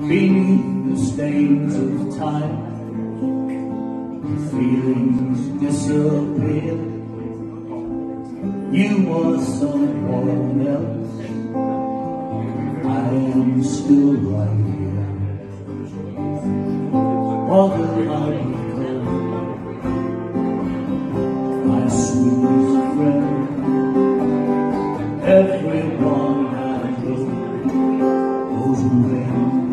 Beneath the stains of time, feelings disappear. You were someone else, I am still right here. Although I become my sweetest friend, everyone I know goes away.